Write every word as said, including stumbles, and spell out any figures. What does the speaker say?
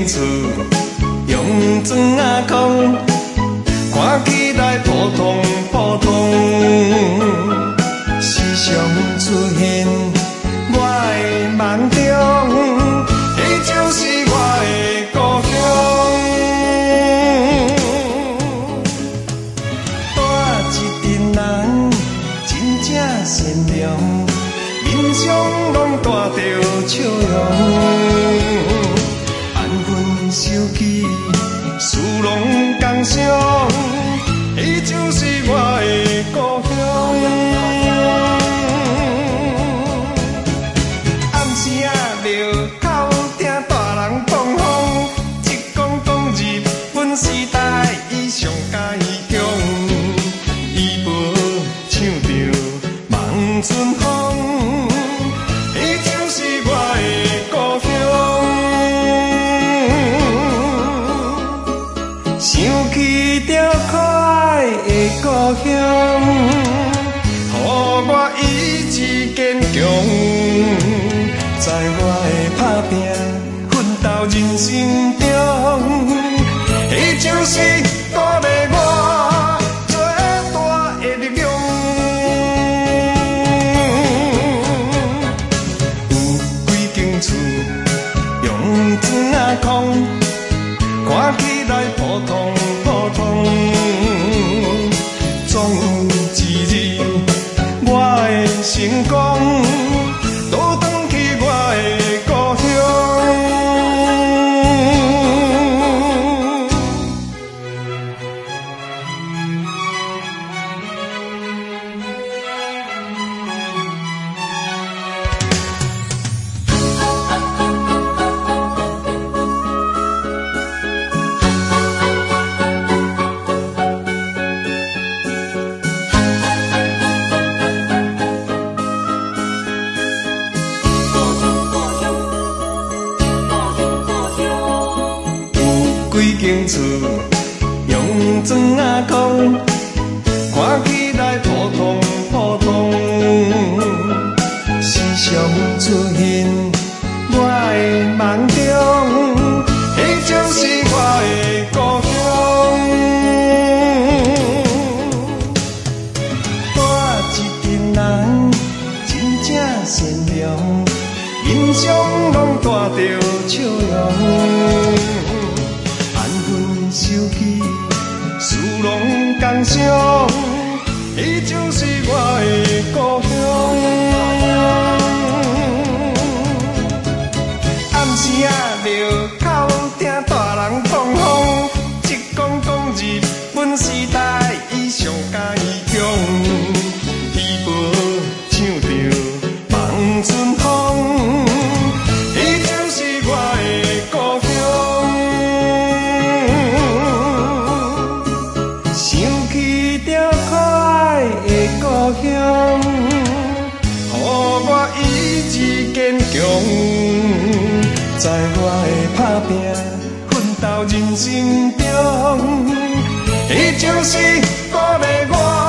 间厝，用砖仔空，看起来普通普通。时常出现我的梦中，迄就是我的故乡。带一群人真正善良，面上拢带着笑容。手机事拢共相，伊就是我的故乡。暗时啊，庙口听大人讲风，一讲讲日本时代伊上介强，伊无唱着望春风，伊就是我的故乡。想起着可爱的故乡，予我意志坚强，在我的打拼奋斗人生中，伊就是鼓励我最大的力量。有几间厝用砖仔空，看起来普通普通，总有一日我会成功，倒转去我的故乡。几间厝用砖仔空，看起来普通普通。时常出现我的梦中，迄就是我的故乡。带一群人真正善良，面上拢带着笑容。手机事拢共相，伊就是我的故乡。暗时啊，庙口听大人讲风，一讲讲日本时代伊上介强，伊无唱着望春风，伊就是我的故乡。故乡，予我意志坚强，在我的打拼奋斗人生中，伊就是鼓励我。